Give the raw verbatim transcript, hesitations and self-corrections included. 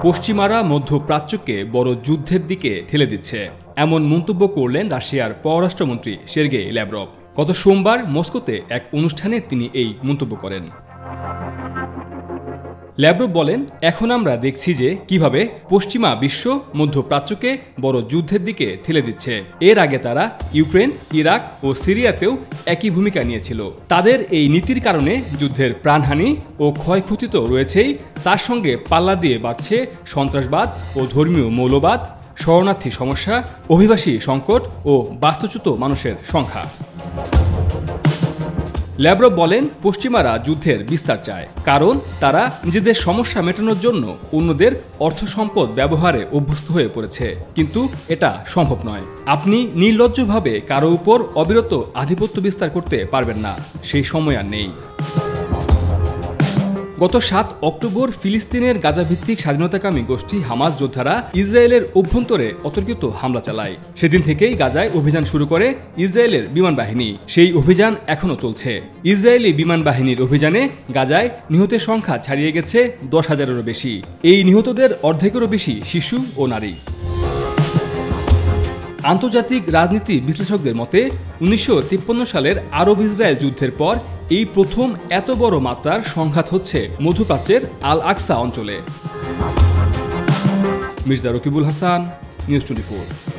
পশ্চিমারা মধ্যপ্রাচ্যকে বড় যুদ্ধের দিকে ঠেলে দিচ্ছে, এমন মন্তব্য করলেন রাশিয়ার পররাষ্ট্রমন্ত্রী সের্গেই ল্যাভরভ। গত সোমবার মস্কোতে এক অনুষ্ঠানে তিনি এই মন্তব্য করেন। ল্যাভরভ বলেন, এখন আমরা দেখছি যে কিভাবে পশ্চিমা বিশ্ব মধ্যপ্রাচ্যকে বড় যুদ্ধের দিকে ঠেলে দিচ্ছে। এর আগে তারা ইউক্রেন, ইরাক ও সিরিয়াতেও একই ভূমিকা নিয়েছিল। তাদের এই নীতির কারণে যুদ্ধের প্রাণহানি ও ক্ষয়ক্ষতি তো রয়েছেই, তার সঙ্গে পাল্লা দিয়ে বাড়ছে সন্ত্রাসবাদ ও ধর্মীয় মৌলবাদ, শরণার্থী সমস্যা, অভিবাসী সংকট ও বাস্তুচ্যুত মানুষের সংখ্যা। ল্যাভরভ বলেন, পশ্চিমারা যুদ্ধের বিস্তার চায়, কারণ তারা নিজেদের সমস্যা মেটানোর জন্য অন্যদের অর্থ সম্পদ ব্যবহারে অভ্যস্ত হয়ে পড়েছে। কিন্তু এটা সম্ভব নয়। আপনি নির্লজ্জভাবে কারো উপর অবিরত আধিপত্য বিস্তার করতে পারবেন না, সেই সময় আর নেই। গত সাত অক্টোবর ফিলিস্তিনের গাজাভিত্তিক স্বাধীনতাকামী গোষ্ঠী হামাস যোদ্ধারা ইসরায়েলের অভ্যন্তরে অতর্কিত হামলা চালায়। সেদিন থেকেই গাজায় অভিযান শুরু করে ইসরায়েলের বিমান বাহিনী। সেই অভিযান এখনও চলছে। ইসরায়েলি বিমান বাহিনীর অভিযানে গাজায় নিহতের সংখ্যা ছাড়িয়ে গেছে দশ হাজারেরও বেশি। এই নিহতদের অর্ধেকেরও বেশি শিশু ও নারী। আন্তর্জাতিক রাজনীতি বিশ্লেষকদের মতে উনিশশো তিপ্পান্ন সালের আরব ইসরায়েল যুদ্ধের পর এই প্রথম এত বড় মাত্রার সংঘাত হচ্ছে মধ্যপ্রাচ্যের আল আকসা অঞ্চলে। Mirza Rakibul Hasan, news twenty four.